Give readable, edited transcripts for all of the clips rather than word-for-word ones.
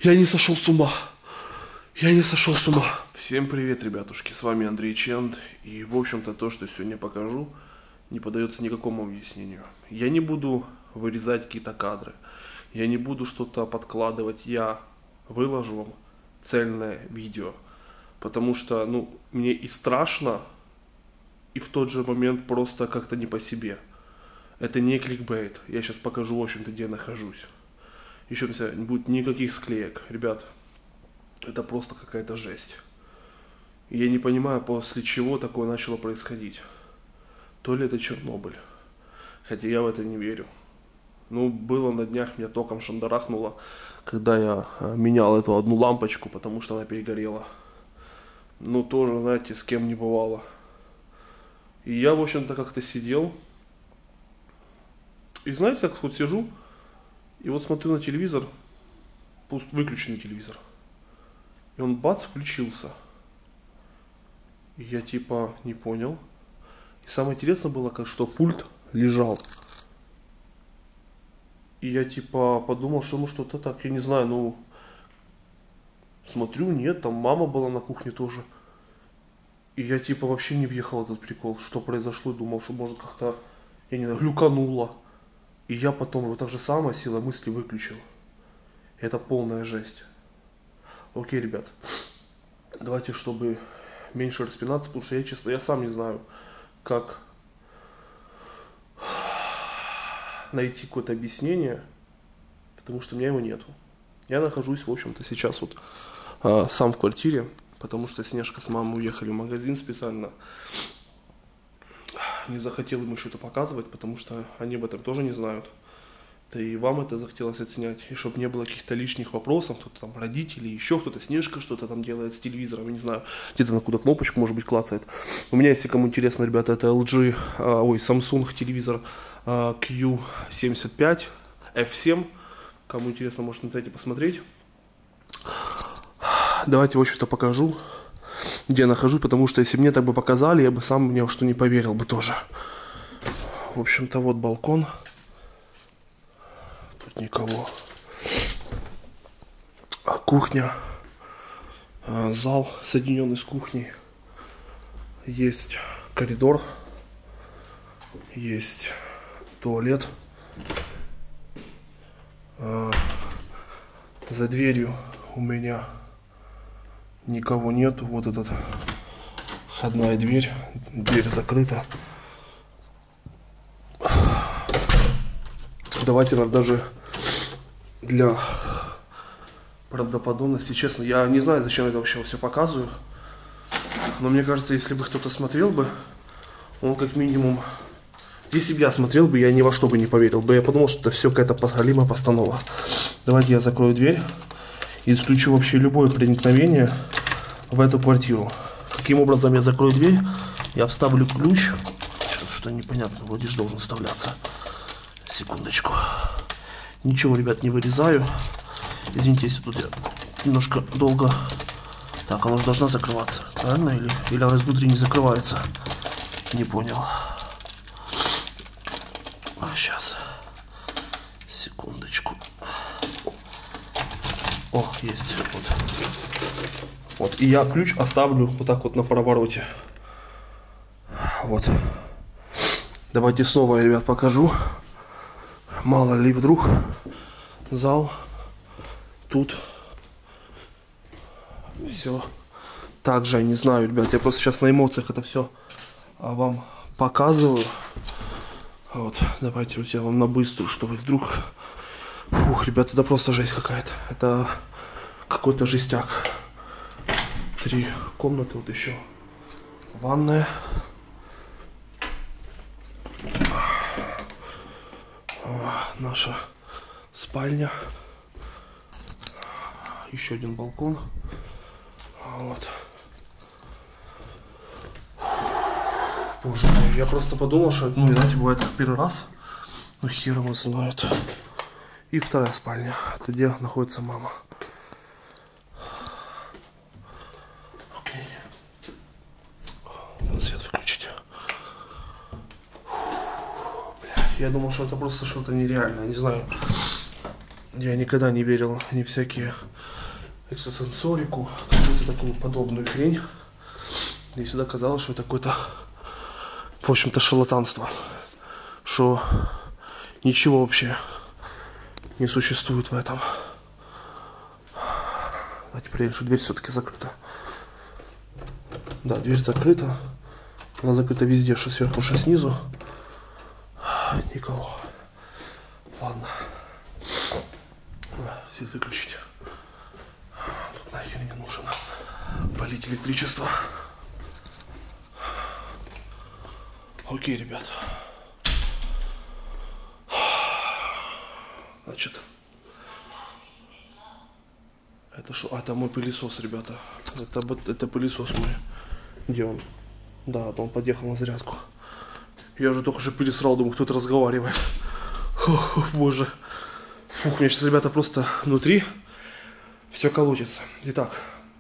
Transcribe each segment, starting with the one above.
Я не сошел с ума. Я не сошел с ума. Всем привет, ребятушки, с вами Андрей Ченд. И, в общем-то, то, что сегодня покажу, не поддается никакому объяснению. Я не буду вырезать какие-то кадры. Я не буду что-то подкладывать. Я выложу вам цельное видео. Потому что, мне и страшно, и в тот же момент просто как-то не по себе. Это не кликбейт. Я сейчас покажу, в общем-то, где я нахожусь. Еще не будет никаких склеек. Ребят, это просто какая-то жесть. И я не понимаю, после чего такое начало происходить. То ли это Чернобыль. Хотя я в это не верю. Было на днях, меня током шандарахнуло, когда я менял эту одну лампочку, потому что она перегорела. Тоже, знаете, с кем не бывало. И я, в общем-то, как-то сидел. И знаете, так вот сижу, и вот смотрю на телевизор, выключенный телевизор. И он бац, включился. И я типа не понял. И самое интересное было, что пульт лежал. И я типа подумал, что что-то так, я не знаю, смотрю, нет, там мама была на кухне тоже. И я типа вообще не въехал в этот прикол, что произошло, думал, что может как-то, я не знаю, глюкануло. И я потом вот так же самое силой мысли выключил. Это полная жесть. Окей, ребят, давайте, чтобы меньше распинаться, потому что я сам не знаю, как найти какое-то объяснение, потому что у меня его нету. Я нахожусь, в общем-то, сейчас вот сам в квартире, потому что Снежка с мамой уехали в магазин специально. Не захотел им что-то показывать, потому что они об этом тоже не знают. Да и вам это захотелось отснять, и чтобы не было каких-то лишних вопросов, кто-то там родители, еще кто-то, Снежка что-то там делает с телевизором, я не знаю, где-то на какую-то кнопочку, может быть, клацает. У меня, если кому интересно, ребята, это Samsung телевизор Q75 F7, кому интересно, может на сайте посмотреть. Давайте, в общем-то, покажу, где я нахожусь, потому что если мне так бы показали, я бы сам мне что не поверил бы тоже. В общем-то, вот балкон. Тут никого. Кухня. Зал, соединенный с кухней. Есть коридор. Есть туалет. За дверью у меня никого нет. Вот этот входная дверь. Дверь закрыта. Давайте нам даже для правдоподобности, честно, я не знаю, зачем я это вообще все показываю. Но мне кажется, если бы кто-то смотрел бы, он как минимум... Если бы я смотрел бы, я ни во что бы не поверил бы. Я подумал, что это все какая-то подхалима постанова. Давайте я закрою дверь и исключу вообще любое проникновение в эту квартиру. Каким образом я закрою дверь? Я вставлю ключ. Что-то непонятно, вроде же должен вставляться. Секундочку. Ничего, ребят, не вырезаю. Извините, если тут я немножко долго... Так, она же должна закрываться. Правильно? Или она изнутри не закрывается? Не понял. Сейчас. Секундочку. О, есть. Вот. И я ключ оставлю вот так вот на провороте. Вот. Давайте снова, ребят, покажу. Мало ли вдруг. Зал. Тут. Все. Также, я не знаю, ребят, я просто сейчас на эмоциях это все вам показываю. Вот, давайте вот я вам на быструю, чтобы вдруг... Фух, ребят, это просто жесть какая-то. Это какой-то жестяк. 3 комнаты, вот еще ванная. Наша спальня. Еще один балкон. Вот. Боже мой, я просто подумал, что, знаете, бывает как первый раз. Хер его знает. И вторая спальня, это где находится мама. Окей. Свет выключить. Я думал, что это просто что-то нереальное, не знаю. Я никогда не верил ни всякие экстрасенсорику, какую-то такую подобную хрень. Мне всегда казалось, что это какое-то, в общем-то, шарлатанство. Что ничего вообще не существует в этом. Давайте проверим, что дверь все-таки закрыта. Да, дверь закрыта. Она закрыта везде, что сверху, что снизу. Никого. Ладно. Свет выключить. Тут нахер не нужно полить электричество. Окей, ребят. Значит, это что? А, это мой пылесос, ребята. Это пылесос мой. Где он? Да, он подъехал на зарядку. Я уже только что пересрал, думаю, кто-то разговаривает. Фух, боже. Фух, мне сейчас, ребята, просто внутри все колотится. Итак,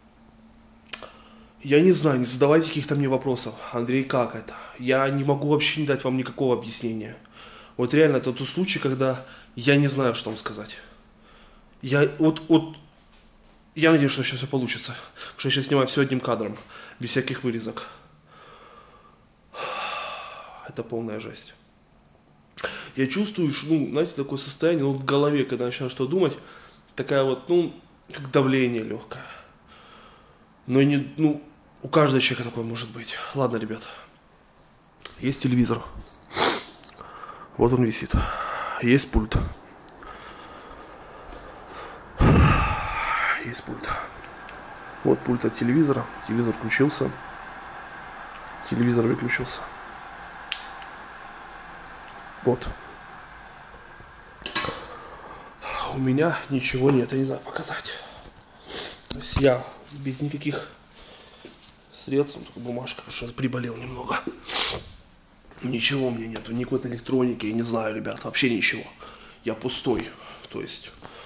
я не знаю, не задавайте каких-то мне вопросов. Андрей, как это? Я не могу вообще не дать вам никакого объяснения. Вот реально, это тот случай, когда я не знаю, что вам сказать. Я надеюсь, что сейчас все получится. Потому что я сейчас снимаю все одним кадром, без всяких вырезок. Это полная жесть. Я чувствую, что, знаете, такое состояние, в голове, когда начинаю что думать, такая вот, как давление легкое. Но не, у каждого человека такое может быть. Ладно, ребят. Есть телевизор. Вот он висит. Есть пульт. Есть пульт. Вот пульт от телевизора. Телевизор включился. Телевизор выключился. Вот. У меня ничего нет, я не знаю показать. То есть я без никаких средств, только бумажка, потому что приболел немного. Ничего у меня нету, ни какой-то электроники, я не знаю, ребят, вообще ничего. Я пустой, то есть.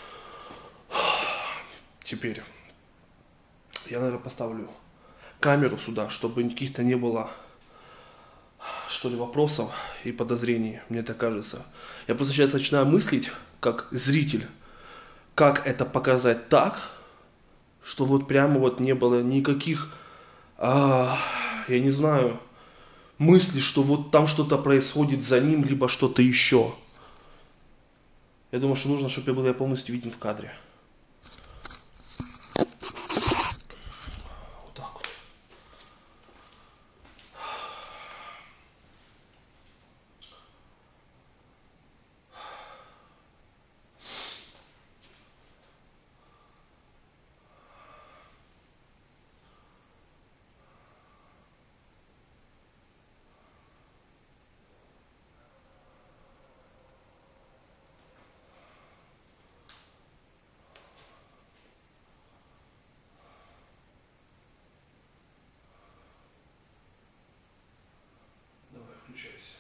Теперь я, наверное, поставлю камеру сюда, чтобы каких-то не было, что ли, вопросов и подозрений, мне так кажется. Я просто сейчас начинаю мыслить, как зритель, как это показать так, что вот прямо вот не было никаких, я не знаю, мысли, что вот там что-то происходит за ним, либо что-то еще. Я думаю, что нужно, чтобы я был полностью виден в кадре. Включайся.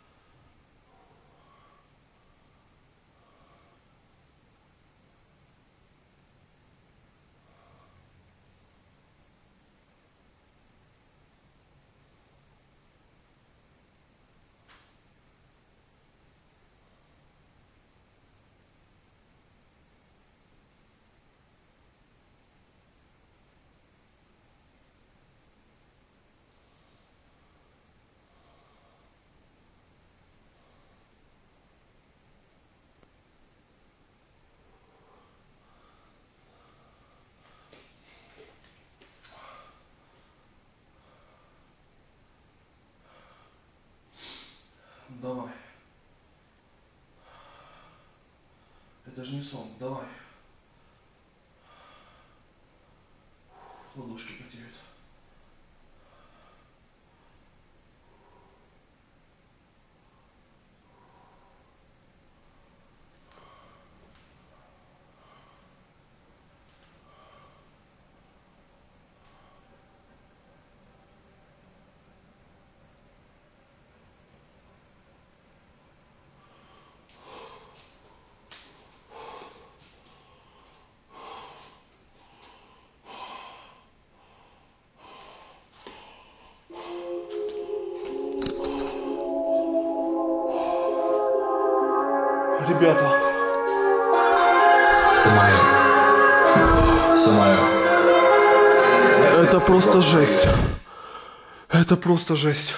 Давай. Это же не сон. Давай. Ладошки потеют. Ребята, Ты моя. Все мое. Это просто жесть. Это просто жесть.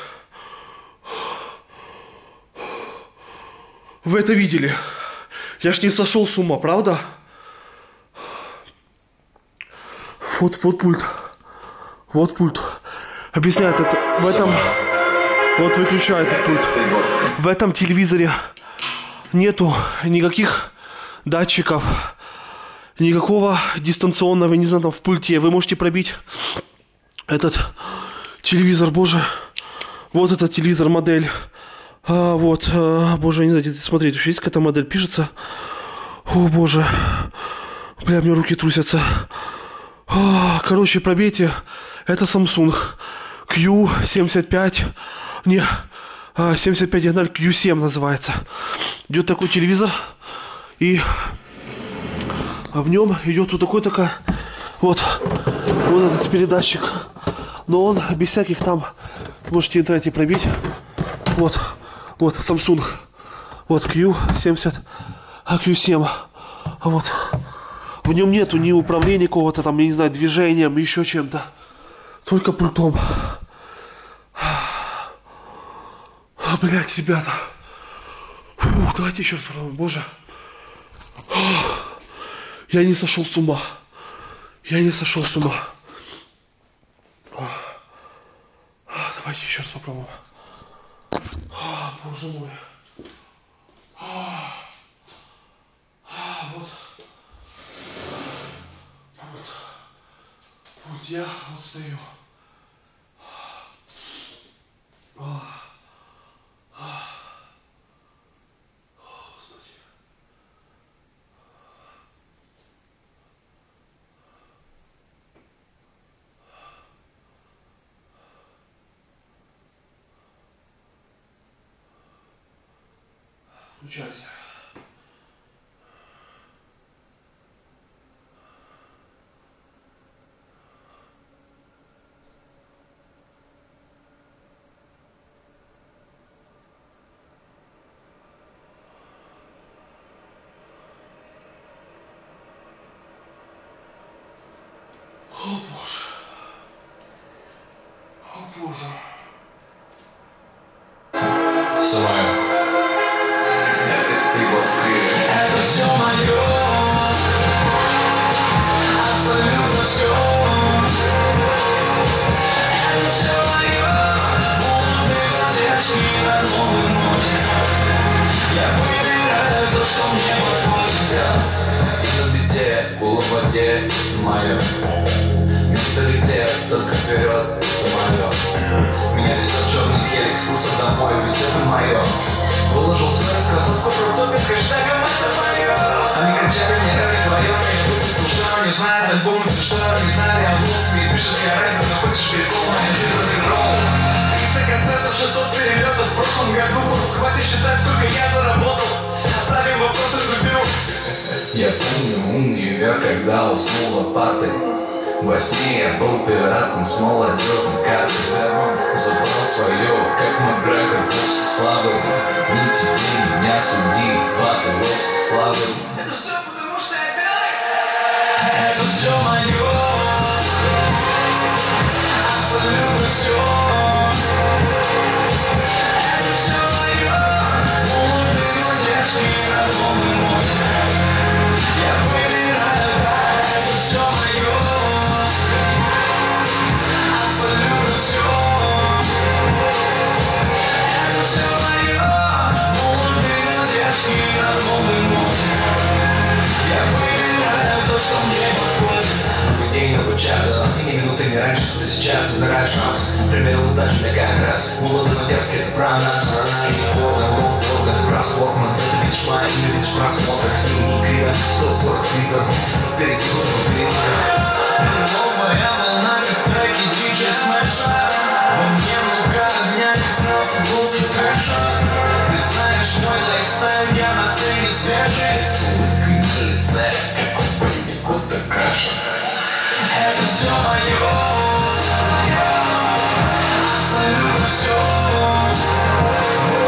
Вы это видели? Я ж не сошел с ума, правда? Вот пульт. Вот пульт. Объясняет это. В этом... Вот выключает этот пульт. В этом телевизоре нету никаких датчиков. Никакого дистанционного, не знаю, там в пульте. Вы можете пробить этот телевизор, боже. Вот этот телевизор, модель. Боже, не знаю, смотрите, вообще есть какая-то модель, пишется. О, боже. Бля, мне руки трусятся. Короче, пробейте. Это Samsung Q75. Не, 75 диагональ Q7 называется. Идет такой телевизор. И в нем идет вот такой вот этот передатчик. Но он без всяких там, можете в интернете пробить. Вот Samsung. Вот Q70, Q7. Вот. В нем нету ни управления какого-то там, я не знаю, движением, еще чем-то. Только пультом. Блять, ребята. Фух, давайте еще раз попробуем. Боже. Я не сошел с ума. Я не сошел с ума. Давайте еще раз попробуем. Боже мой. Вот. Вот я вот стою. Господи. Включайся. О, Боже. О, Боже. Все мое. Это все мое. Абсолютно все. Это все мое. Молодые надежды на новый море. Я выбираю то, что мне подходит. И на беде, полубоде, мое. Менталитет, только вперед, это мое. Меня везет черный гелик, слушай домой, ведь это мое. Выложил связь, красотку про топе с хэштегом это мое. Они кричали мне, как и твое, я выпустил, что не знает, альбом, если что, не знали, а Блуз мне пишет, я рэпер, но хочешь прикол, моя жизнь рок-н-ролл. 300 концертов, 600 перелетов в прошлом году, хватит считать, сколько я заработал. Оставим вопросы трубю. Я помню универ, когда уснул лопатой. Во сне я был пиратом с молодежной картой. Забрал свое, как Макгрегор, бокс славы. Ни тебе, меня судьи, батл, бокс славы. Это все потому, что я белый. Это все мое. Абсолютно все. Это все мое. Молодые надежды на новый море. Я выбираю, это все мое. Абсолютно все. Это все мое. Молодые надежды на новый море. Я выбираю то, что мне подходит. Новый день, новый час. И ни минуты не раньше, что ты сейчас забираешь шанс. Примерил удачу для как раз. Молодой, но дерзкий, это про нас. Про нас. Это про спорт, но это видишь мои, не видишь просмотры. И не криво, 140 твиттер. Впереди буду перелазить. Новая волна, как треки диджей смеша. Во мне много огня, на футболке трэша. Ты знаешь мой лайфстайл, я на сцене свежий. С улыбкой на лице, как у бандикота краша. Это все мое. Абсолютно все.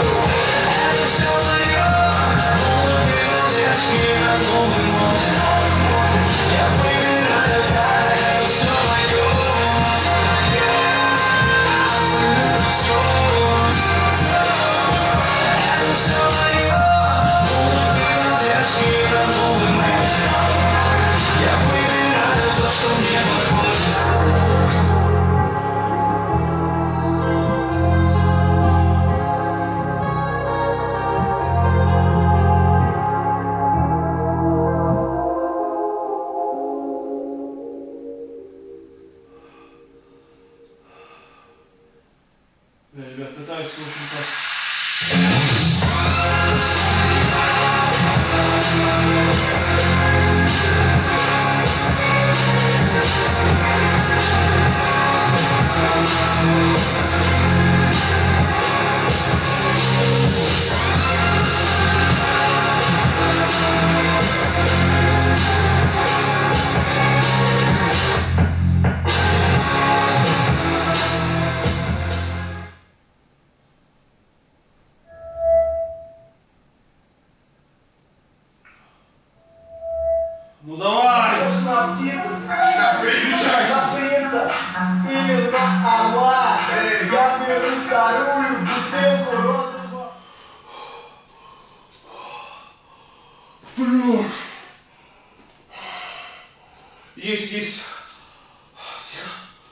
Это все мое. Молодые надежды на новый море. Блин. Есть. Тихо.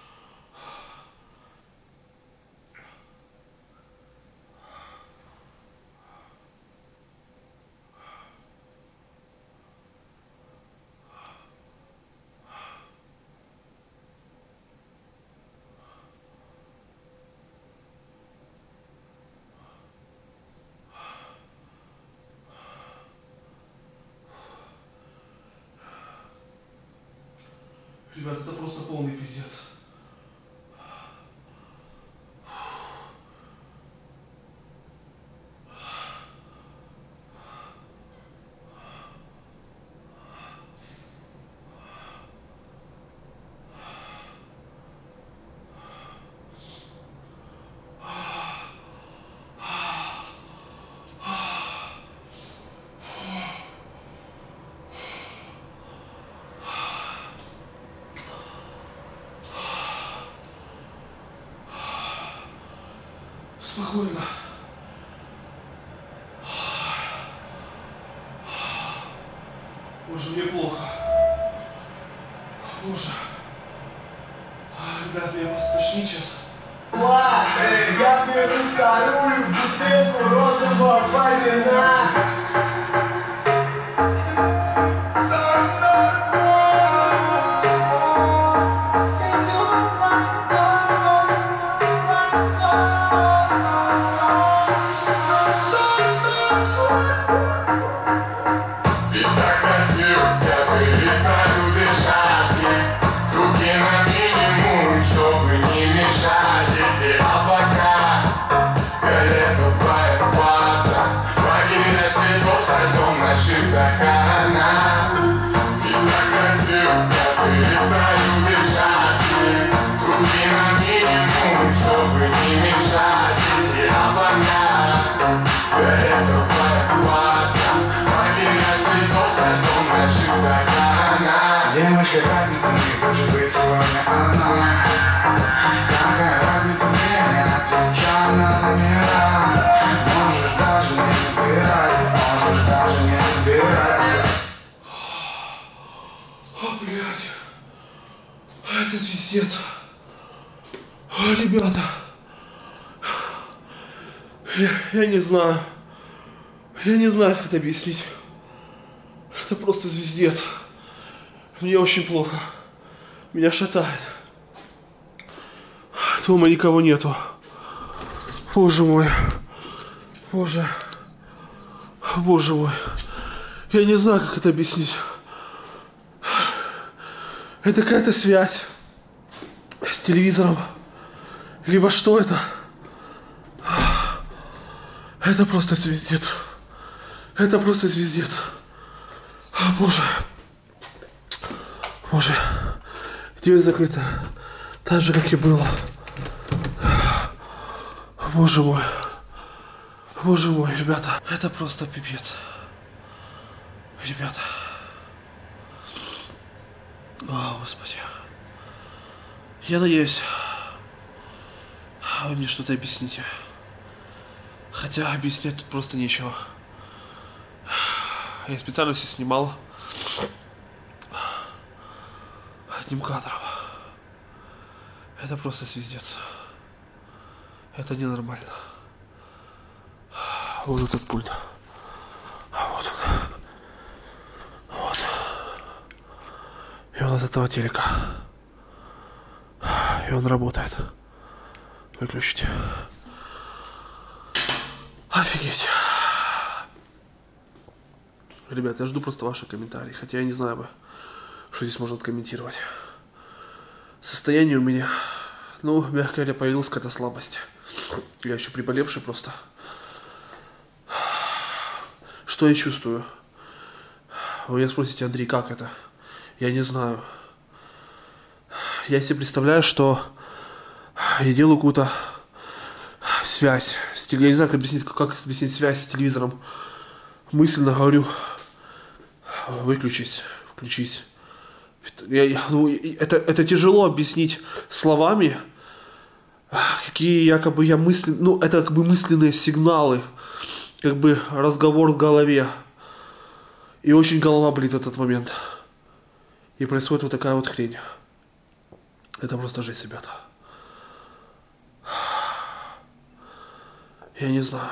Ребят, это просто полный пиздец. Спокойно. Боже, мне плохо. Боже. Ребят, меня просто тошнит сейчас. Я беру вторую бутылку розового вина. Здесь так красиво, я перестаю дышать. Звуки на минимум, чтобы не мешать. Эти облака, фиолетовая вода, магия цветов со льдом наших стаканах. Здесь так красиво, я перестаю дышать. Звуки на минимум, чтобы не мешать. Эти облака, фиолетовая вода, магия цветов со льдом наших стаканах. Девочка, разница, не хочет быть сегодня одна. Какая разница мне, я отвечаю на номера. Можешь даже не набирать, можешь даже не набирать. Блядь. Это звездец. Ребята. Я не знаю. Я не знаю, как это объяснить. Это просто звездец. Мне очень плохо. Меня шатает. Дома никого нету. Боже мой. Боже. Боже мой. Я не знаю, как это объяснить. Это какая-то связь с телевизором. Либо что это? Это просто звездец. Это просто звездец. Боже. Боже. Дверь закрыта. Так же, как и было. Боже мой. Боже мой, ребята. Это просто пипец. Ребята. О, Господи. Я надеюсь, вы мне что-то объясните. Хотя объяснять тут просто нечего. Я специально все снимал одним кадром. Это просто звездец. Это ненормально. Вот этот пульт. Вот он. Вот. И он от этого телека. И он работает. Выключите. Офигеть. Ребят, я жду просто ваши комментарии. Хотя я не знаю бы, что здесь можно комментировать. Состояние у меня, ну, мягко говоря, появилась какая-то слабость. Я еще приболевший просто. Что я чувствую? Вы меня спросите, Андрей, как это? Я не знаю. Я себе представляю, что я делаю какую-то связь с телевизором. Я не знаю, как объяснить связь с телевизором. Мысленно говорю: выключись, включись. Это тяжело объяснить словами, какие якобы я мысли, ну, это как бы мысленные сигналы, как бы разговор в голове. И очень голова болит в этот момент. И происходит вот такая вот хрень. Это просто жесть, ребята. Я не знаю.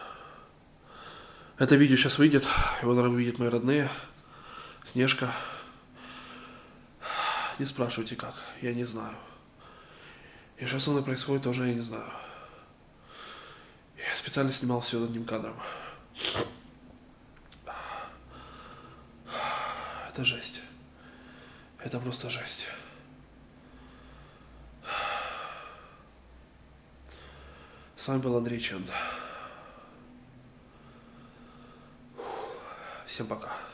Это видео сейчас выйдет. Его, наверное, увидят мои родные. Снежка. Не спрашивайте как. Я не знаю. И что со мной происходит, тоже я не знаю. Я специально снимал все одним кадром. Это жесть. Это просто жесть. С вами был Андрей Ченд. Всем пока.